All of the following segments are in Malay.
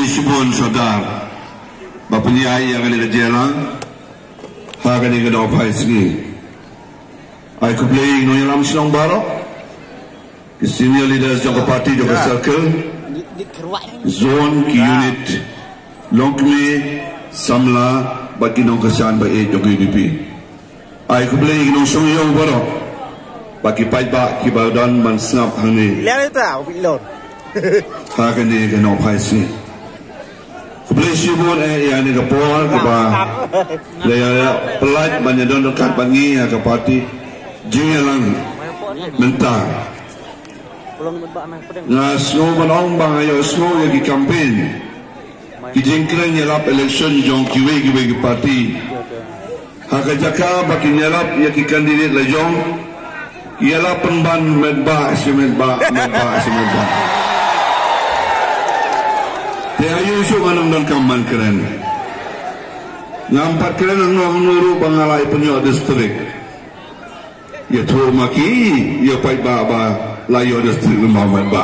Subon Sadar Bapanyai yang ada jalan Hagan yang ada apa sini I could play no yang Silong Barok senior leaders jangka parti jangka circle zone ki unit Longkme Samla bagi nong kesan baik jangka UDP I could play no Song Yang Barok bagi pajak ki badan man snap hang ni Hagan yang ada apa sini Kebelah Subon yang ni kapal kepa, laya pelat banyak don dekat bangi ke parti, jengelang mentah. Ngasno manong bang ayo sno yang di campaign, kijengkran nyelap election jong kiwe ke parti. Hakajaka baki nyelap yang ki kandidat lejong, ialah penban medba semedba. Dia Yusuf manang dan kaman keren. Nampak keren ang nuru pangalai penyo distrik. Ya tu maki, ya pai ba layo distrik lembaga ba.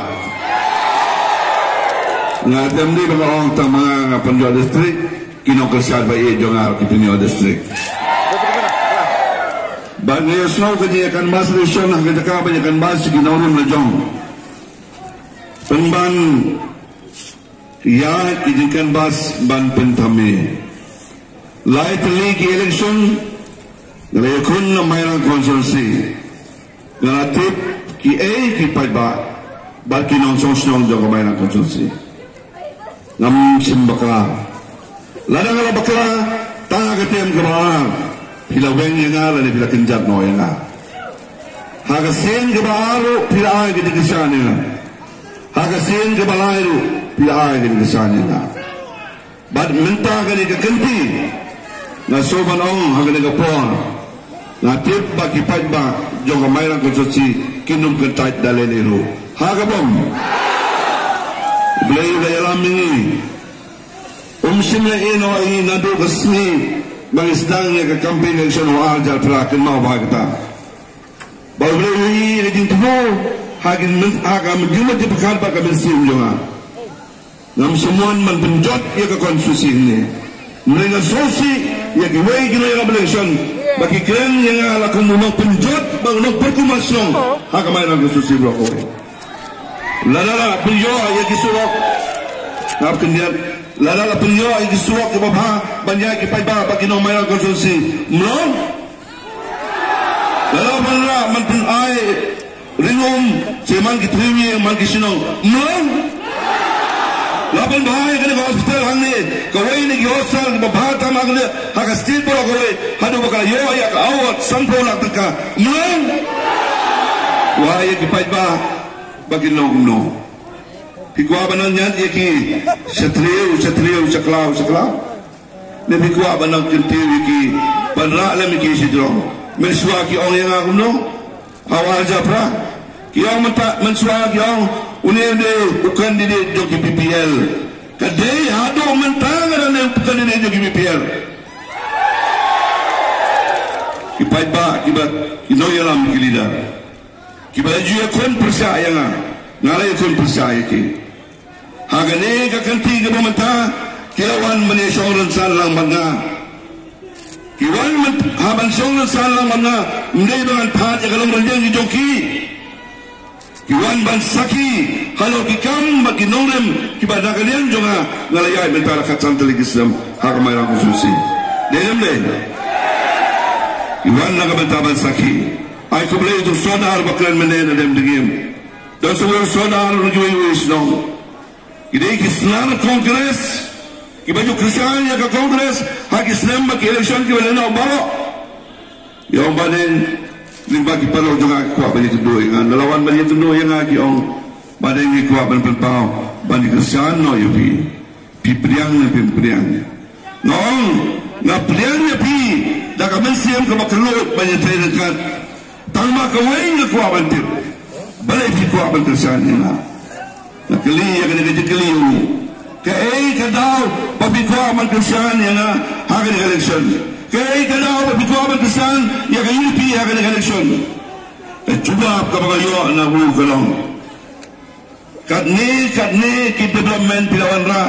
Ngatem di orang tamang penyo distrik, kino kesal baik jongar ki penyo distrik. Bagi semua kejiakan bas resolution nak kita kejiakan bas kino rum lejong. Penban ya izinkan bas ban pentame light league election lekun na mayroong konsensi ngalatip ki ki paiba baki nong song jaga mayroong konsensi ngam simbakla ladang ala bakla tanga ketem kebawah pilaweng yang ala ni pila kenjat no yang ala hagasin kebawah pila ay kitikisan yang hagasin kebalahiru pila ay kitikisan yang ala bad minta kani kekenti na soban ong hagani kapon na tip baki paiba jonga mayroong konsensi kinum kentait daleniru hagabom Belayu gaya lamingi Umsimnya ino ini nadu kesni Mengisdangnya ke kampung election Wajal perakin mau bahagita Bahawa belayu ini Lejing tuhu Hagin menjumat di pekan Baka bersim juga Ngam semuan menpenjot Ya ke konstitusi ini Mereka sosi Ya kiwai kino ya election Bagi keren yang ala kumumang penjot Bang nak berkumasong Hakamay ng konstitusi berlaku Lalala penyo yang disuruh, apa kemudian lalala penyo yang disuruh ke bawah banyak kipai bawah bagi nama mayang konsumsi, melong. Lalala penra mantan ay ringum seman kitrimi man kisinong, melong. Lapan bahaya kena ke hospital hangne, kawai ni ke hospital ke bawah tamang ni hakas steel pula kawai, hadu bakal yo ayak awat sanpul nak teka, melong. Wahai kipai bawah. Bagi no pikwa banang nyat yaki satriu saklau ne pikwa banang kentiu yaki banra la miki sidro meswa ki ong yang aku no awal japra ki ong menswa ki ong unede bukan di joki PPL kadai hado mentang dan bukan di joki PPL ki paiba ki no yalam ki lida Kibaju ya kon percaya ngalai kon percaya ki. Hagane ka kanti ke pemata kilawan menyesong salang bangga. Kiwan haban song salang bangga mendai dengan pat ya kalau menjang di joki. Kiwan ban saki halo kikam bagi nolem kibadah kalian juga ngalai mentara katan telegisam hakamai rang khususi. Dem le. Kiwan naga ban saki. Ay kublay itu saudara baklan menena dem degim. Dan semua saudara rujui wisno. Idai kisnar kongres, kibaju Kristen ya ke kongres, hak Islam bagi election kibalena obalo. Ya baden limbagi palo juga kuat banyak kedua yang lawan banyak kedua yang lagi ong baden ni kuat berpau banyak Kristen no yupi. Pipriang. Ngong ngapriang pi dak mensiam ke bakelut banyak terdekat. Tangma kawin ke kuat bantir balai di kuat bantir sana nak keli yang kena keli ke kadau babi kuat bantir sana yang hari election ke kadau babi kuat bantir sana yang UP hari election cuba kabayo na hu kalong kadni ki development pilawan ra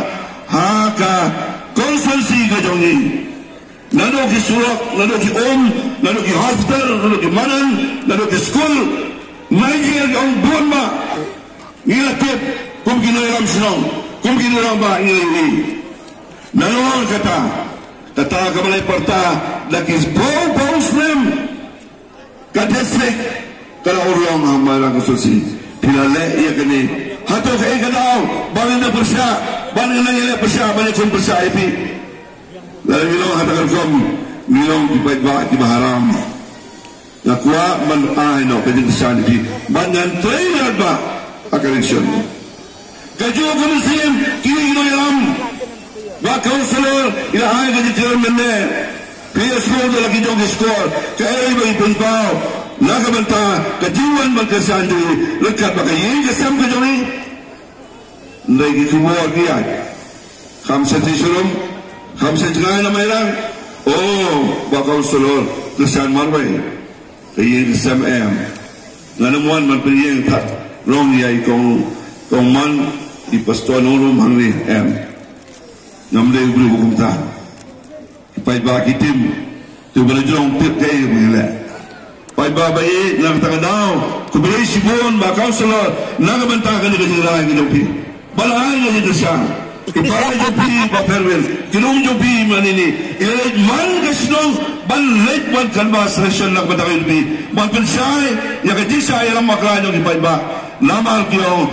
haka konsensi ka jongi nado ki surak nado ki nado ki hospital nado ki manan nado ki school Niger ang buwan ma ngilatip kung ginoyam sinong kung ginoyam ba ngili nalong kata ka balay parta lakis bau slim ka district kala urang hamalang konsensi pilale iya kini hato ka ikadaw bangin na persya bangin na nila persya bangin kung persya ipi lalu milong hatakan kom milong ipait ba ibaharam nakuha man no pwede persya ipi banyan trainer ba akaliksyon kajo komisim kini ginoyam ba counselor ilahay ka ditiran mende kaya score na lagi jong score kaya iba ipunpaw nakabanta kajiwan magkasandi lekat bakayin kasam ka jongi nday gitubuwa kaya kamsa tisurum kamsa tengah na mayroon bakaw sulor kesan marway kaya kasam nganamuan man piliyeng tak rong yay kong man di pastuan urum hangli ngamday ubri bukumta ipay baki tim tu balajong tip kaya mangila pai babai nang takadaw kubilay sibon ba counselor nagabantakan ni kasirahan ginupi balahan ni desa ipay jopi ba perwel kinong jopi manini ilay man kasnong banlay man kanbas resyon nagbantakan ginupi man pensay yakadisay alam makranyo ipay ba namal kiyong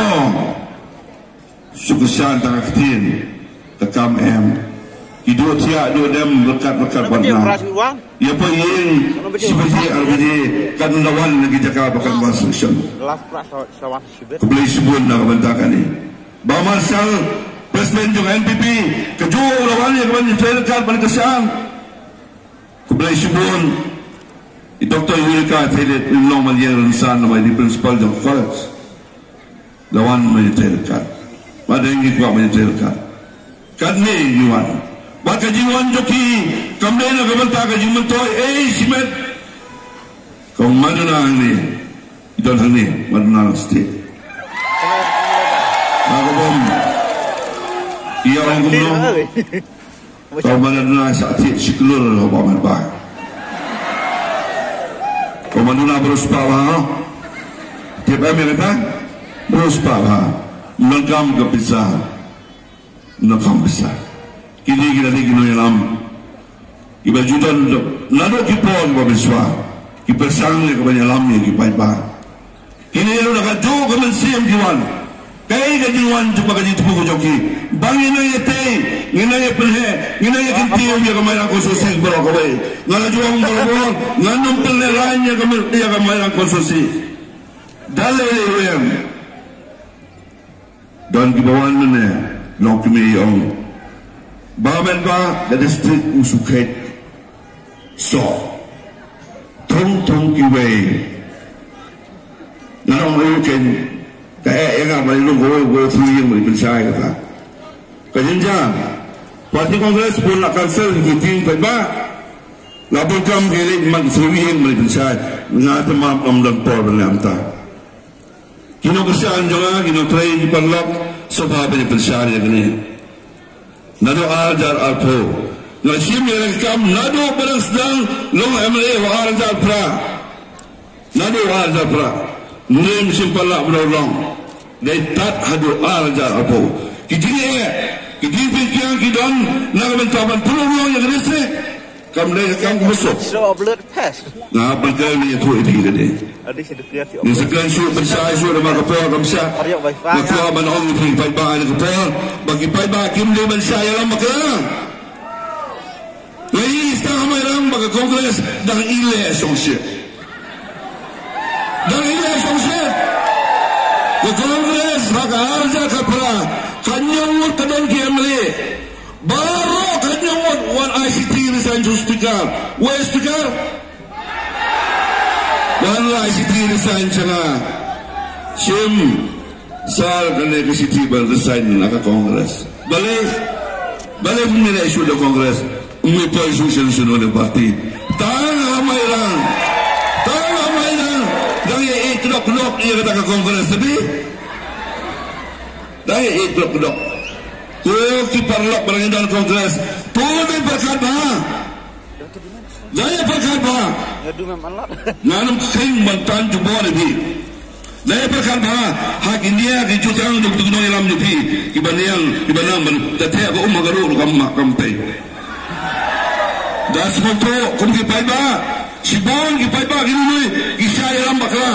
sukusan takakitin takam Idua tiak dua dem lekat warna. Ia pun yang seperti RBD kan lawan lagi jaga bahkan construction. Kembali sebut nak bentakan ni. Bahawa sel Presiden juga NPP kejual lawan yang kembali terlekat pada kesan. Kembali sebut Dr. Yulika Telet Long Malian Rensan nama di Principal John College. Lawan terlekat. Pada yang kuat terlekat. Kan ni Yuan. Baka jiwan joki kamne na kabanta ka jiman toy simet kung maduna ni idon hangni maduna state ako bom iya ang gumno kung maduna sa atit siklur o paman ba kung maduna bros pa ba tiap Amerika bros pa ba nagkam kapisa kini kita ni kino yalam iba judan nado kipon ba beswa kipersang le kabanya lam ni kipai ba kini lo nakaju kaman siem jiwan kai ka jiwan tu ba ka jitu ko joki bangi na yete ngina ye pelhe ngina ye kintiyo ya kamera ko sosi bro ko bai ngala juang bro nganum pelhe ranya kamera ya kamera ko sosi dale lem dan kibawan ne lokmi ong Bamen ba the district usuket so tong kiwe nanong uken kaya nga may go through yung may pensay kata kaya party congress pun nak cancel meeting pa ba labon kam kaya mag-through yung may pensay nga ito mamamdag po ba niya amta kinokasyan nyo nga kinotray yung panlok so pabe ni pensay niya ganyan nado ajar alpo nasim yang kam nado berasdang long MLA wa ajar pra nado ajar pra nim simpala berolong dai tat hadu ajar alpo kijini pikiran kidon nagaman taban pulong yang rese kam le kam busuk so blood test na bagay ni tu itu gede ni sekian su bersai su ada makapor kamsa makapor manong ni pai ba ni kapor bagi pai ba kim le bersai alam maka lagi istana merang bagi kongres dan ile songse ke kongres maka harja kapra kanyang kadang kiamle baru kanyang one ICT resign to speaker where speaker one ICT resign sana sim sal kene ke city ber resign naka kongres balik menilai isu de kongres umi po isu sunu de parti tangan mailang dan ye itlok ia kata ke kongres tapi dan ye itlok Ko kiparlak berangin Kongres. Tuh berkat bah. Daya berkat bah. Nanam keng bantan jubor lebih. Daya berkat bah. Hak India kijutang untuk tunong ilam lebih. Ibanang tataya ko umagaru kamtay. Das moto kum kipai bah. Sibon kipai bah kinunoi isya ilam bakla.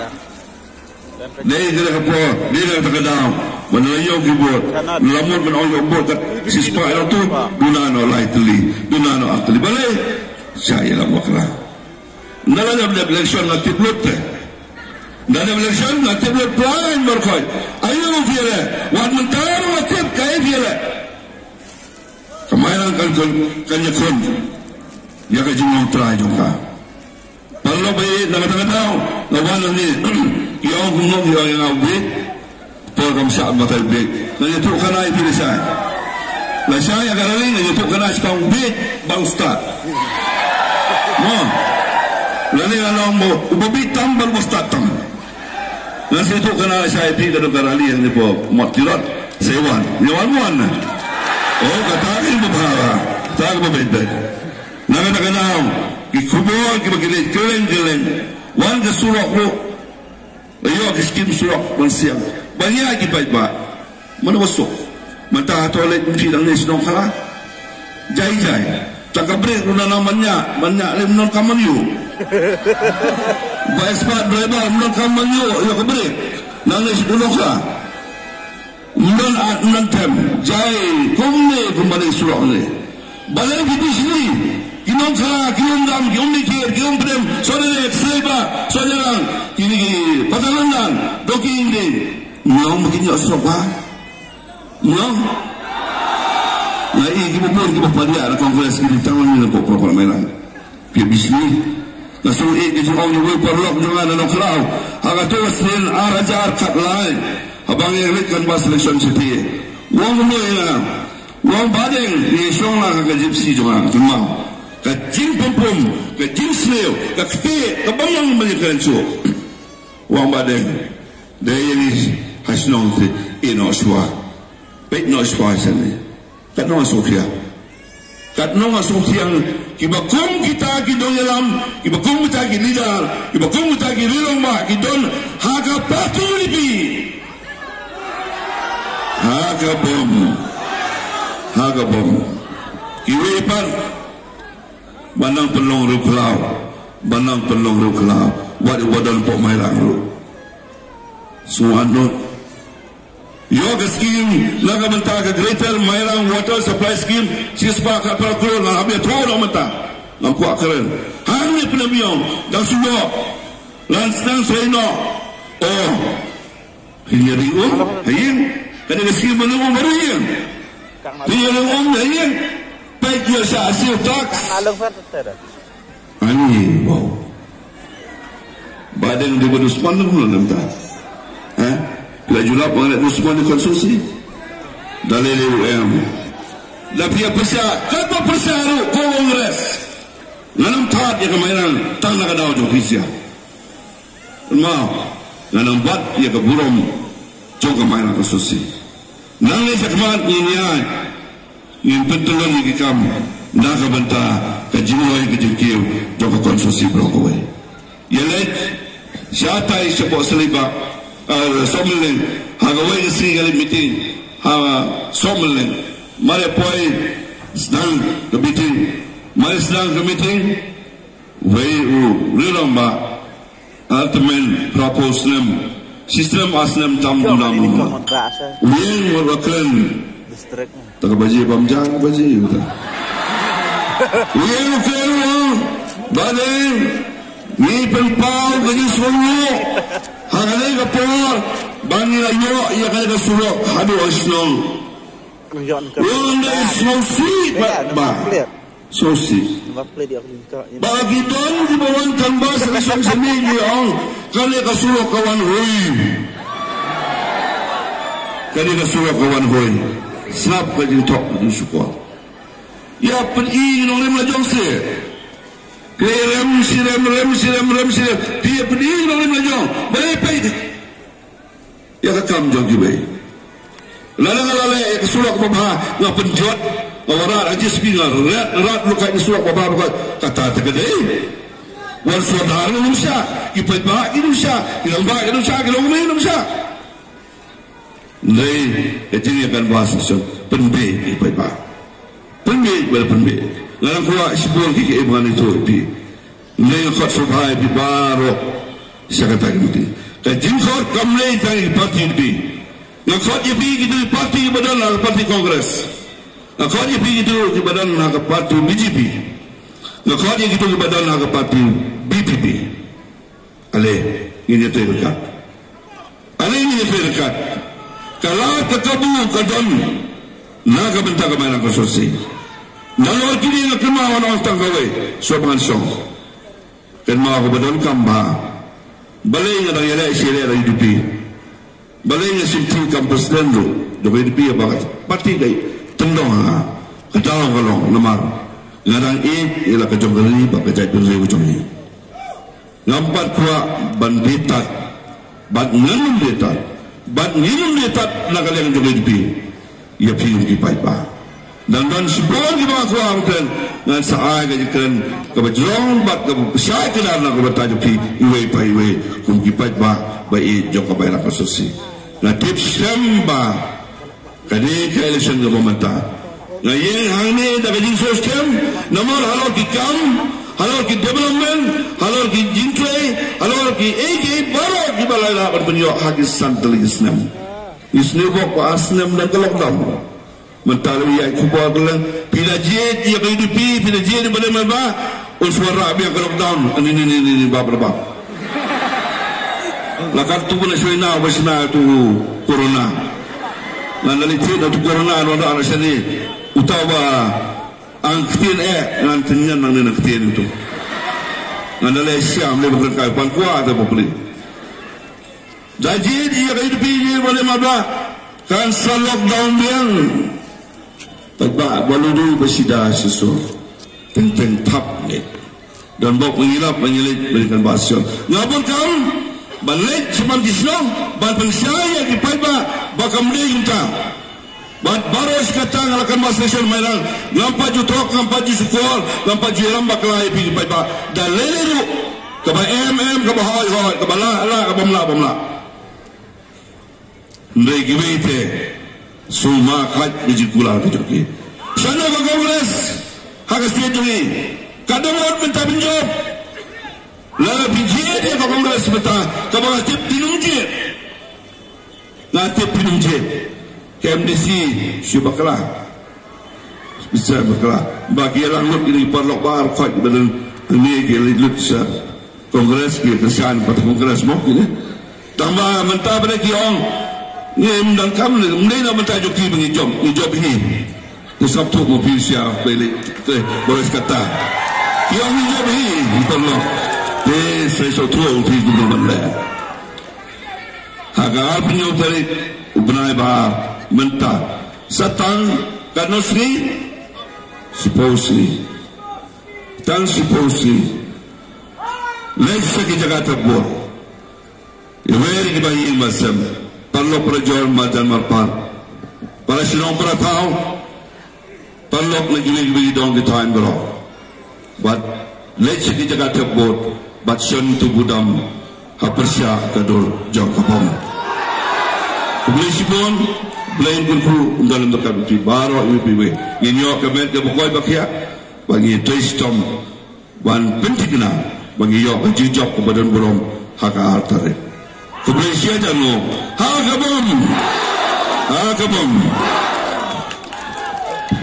Daya kira kapo, dia kata kadang. Menayo kibot, lamun menayo bot sispa itu dunano lightly, dunano actually. Balik saya lah makna. Nala ada election nanti blood, nala election nanti blood plan berkoi. Ayo mufiyale, wan mentar nanti kaya fiyale. Kemarin kan yakun, ya kejumlah terakhir juga. Kalau bayi nak tahu, lawan ni, yang ngomong yang awet. Program syab matal big. Nanya tu kana pilih saya. Lah saya kalau ni nanya tu kana sekang big bang ustaz. Mo. Lalu kalau mau ubi tambal ustaz tam. Nasi tu kana saya pi kalau karali yang ni po matirat sewan. Nyawan mana? Oh kata ini berbahaya. Tak berbeda. Nak kenal. Ikubur kita keleng. Wan kesurak lu. Ayo kiskim surak mansiang. Banyak lagi baik-baik. Mana masuk? Mata toilet mesti dalam ni sedang kalah. Jai. Cakap break guna namanya. Banyak lagi menang kaman you. Baik sepat driver menang kaman you. Ya ke break. Nangis sedang kalah. Menang tem. Jai. Kumne kembali surak ni. Balik di sini. Kinong kalah, kinong dam, kinong mikir, kinong prem. Saudara, seleba, saudara. Kini patalandan, doki ini. Menang begini asok ha? Menang? Nah ini kita pada ada kongres kita tangan ni nak program mainan. Dia bisni. Nasib kita orang yang berperlok jangan ada kelau. Agak tu selain arajar kat lain. Abang yang lekan bas selection city. Wang mulai wang badeng ni siang lah kat gypsy jangan cuma. Kat jin pom, kat jin snail, kat kete, kat bayang menyekan so. Wang badeng. Dia ini hasnong te inoswa. Pek noswa sini. Kat nong Sofia. Kat nong Sofia kibakum kita kidon yalam, kibakum kita kididar, kibakum kita kidilomba kidon haga patu lipi. Haga bom. Kiwepan banang pelong ruklau. Wadan pok mairang ru. Suanut. Yoga scheme laga mentah ke Greater Mairang Water Supply Scheme sispa kat Perakul lah habis turun mentah lampu akeren hanya penamiong dan sudah lansang seno oh hinyari hayang kena scheme menunggu baru yang hinyari hayang baik dia hasil tax ani wow badan dia berdusman dulu mentah bila julap mengenai semua di konstruksi dalil UM lapia persia kata persia kongres nanam taat ya kemainan tang nak ada ujung kisah mau nanam bat ya keburom jauh kemainan konstruksi nangis sekemat ini yang penting lagi kamu nak kebentah kejimulai kejimkir jauh konstruksi berokoi ya lek siapa yang sebut selibak Sommelin, hagawai isi kali meeting, Sommelin, mari poi sedang ke meeting, wei rilamba, ultimate propose nem, sistem asnem tamu namu, wei waklen, tak baji bamjang baji, wei waklen, badeng, ni penpau gaji semua. Hangalay ka po, bangin ayo, iya ka na sulok, hado asnong. Yung na isnong si, ba? So si. Bagi doon, di ba wan kan ba sa isang samili ang kani ka sulok kawan hoy. Kani ka sulok kawan hoy. Snap ka din tok na din suko. Ya, pan-iin ng rin na jong si. Rem sirem dia pedih orang lagi macam baik ya kakam jogi baik Lala kesulak babha nga penjot ngawarat aja spingar rat luka kesulak babha luka kata tegede wan saudara Indonesia ipai ba Indonesia kilamba Indonesia kilomai Indonesia nei ejini akan bahasa so penbe ipai ba penbe bel penbe ngalang kuwa sibol ki iban itu di nei khot subhai bi baro sakata gitu kajin khot kamlei tang parti di ngakot ye pi gitu parti badan lah parti Kongres ngakot ye pi gitu di badan lah parti BJP ngakot ye gitu di badan lah parti BPP ale ini terdekat ale ini terdekat kalau kekabu kadon naga bentak kemana konsorsi kalau kini nak kemana orang tanggawe sopan song kemana badan kamba balai ngadang yala isyere ada hidupi balai nga simti kampus dendo dokai dipi abakat parti kai tendong ha kadang kalong lemar ngadang ila ka jonggali ba ka jai pirre ko jongi ngampat kuwa banditat bat nganum detat na kaleng dokai dipi ya piung ki pai ba dan sebelum ki ba kuwa kan ngan saai ka jikan ka bajrong bat ka besai kenar na ko bataju pi iwe pai iwe kum ki pai ba bai jok ka bai la kasosi na tips samba kani ka election government na yen hangni da gajin system namor halor ki kam halor ki development halor ki jintre halor ki ege baro ki balala berbenyo hagis santal islam bok asnam dan lockdown mentali ya kuba gelang pila jet ya hidupi pila jet pada maba uswara bi lockdown ini bab lakar tu pun nasional wasna tu corona nanti tu corona ada alasan ni utawa angktin nantinya nang angktin itu nanti siam le berkai pangkua atau populi jadi dia hidup ini boleh maba kan lockdown yang tak balu bersida sesuatu tentang tap ni dan bawa pengilit berikan bahasa ngapun kamu balik sebab Islam ban pensiaya ki paiba bakam leinta bat baros kata ngalakan bahasa nasional merang lampa jutrok lampa jusukol lampa jiram baklai pi paiba dalelu ke ba ke ba hoy ke ba la ke bomla ndai giwete suma khat ji kula ke joki sana ba Kongres hagas dia tungi kadang orang minta pinjam lalu pinjam dia ke Kongres beta ke bawah tip pinunje ngatip pinunje ke MDC syubaklah bisa baklah bagi rangut ini perlok bar khot badan ini ke lut sa Kongres ke kesan pat Kongres mo ini tambah mentah pada kiong ngem dan kam le mulai nak mentah joki mengijob ini Sabtu mobil siap balik ke boleh kata kiong hijob ini perlok saya sotro di gubernur Malaya. Agar penyok dari ubnai bah mentah satang kanosri supposedly let's say Jakarta board very bayi masam perlu perjuangan madan marpar para sinong para tao perlu lagi dong di time bro but let's say Jakarta board but shun tu budam hapersya kador jauh kapam boleh sipon boleh kunku dalam dekat itu baru UPW inyo kemet ke pokoi bakia bagi tristom wan pentingna bagi yo jijak ke badan borom haka artare boleh sia jano haka bom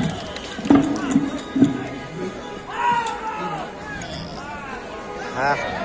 Ah.